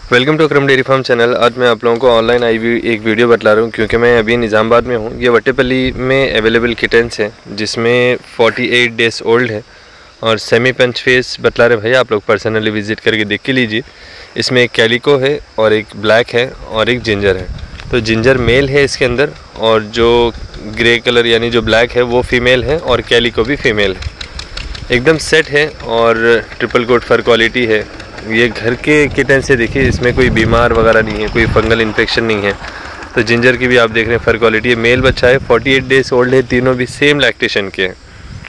Welcome to Akram dairy farm channel. आज मैं आप लोगों को ऑनलाइन आई एक वीडियो बतला रहा हूँ क्योंकि मैं अभी निज़ामाबाद में हूँ। ये वट्टेपल्ली में अवेलेबल किटेंस है जिसमें 48 डेज ओल्ड है और सेमी पंच फेस बतला रहे भैया। आप लोग पर्सनली विज़िट करके देख के लीजिए। इसमें एक कैलिको है और एक ब्लैक है और एक जिंजर है। तो जिंजर मेल है इसके अंदर और जो ग्रे कलर यानी जो ब्लैक है वो फीमेल है और कैलिको भी फीमेल है। एकदम सेट है और ट्रिपल कोट फर क्वालिटी है। ये घर के किटन से देखिए, इसमें कोई बीमार वगैरह नहीं है, कोई फंगल इन्फेक्शन नहीं है। तो जिंजर की भी आप देख रहे हैं फर क्वालिटी है। मेल बच्चा है, 48 डेज ओल्ड है, तीनों भी सेम लैक्टेशन के हैं।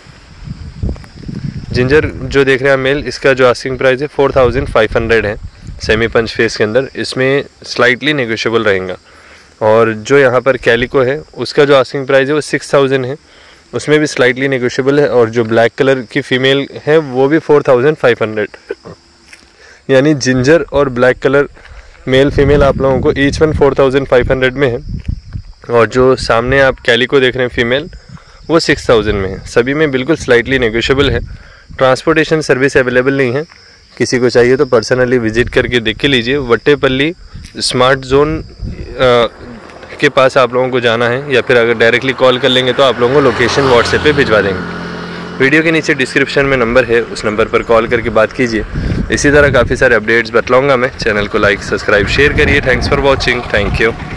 जिंजर जो देख रहे हैं मेल, इसका जो आस्किंग प्राइस है 4500 है सेमी पंच फेस के अंदर। इसमें स्लाइटली नेगोशिएबल रहेगा। और जो यहाँ पर कैलिको है उसका जो आस्किंग प्राइस है वो 6000 है, उसमें भी स्लाइटली नेगोशिएबल है। और जो ब्लैक कलर की फ़ीमेल है वो भी 4500, यानी जिंजर और ब्लैक कलर मेल फीमेल आप लोगों को ईच वन 4500 में है। और जो सामने आप कैलिको देख रहे हैं फीमेल वो 6000 में है। सभी में बिल्कुल स्लाइटली नेगोशिएबल है। ट्रांसपोर्टेशन सर्विस अवेलेबल नहीं है, किसी को चाहिए तो पर्सनली विजिट करके देख के लीजिए। वट्टेपल्ली स्मार्ट जोन के पास आप लोगों को जाना है, या फिर अगर डायरेक्टली कॉल कर लेंगे तो आप लोगों को लोकेशन व्हाट्सएप पे भिजवा देंगे। वीडियो के नीचे डिस्क्रिप्शन में नंबर है, उस नंबर पर कॉल करके बात कीजिए। इसी तरह काफ़ी सारे अपडेट्स बतलाऊंगा मैं। चैनल को लाइक, सब्सक्राइब, शेयर करिए। Thanks for watching. Thank you.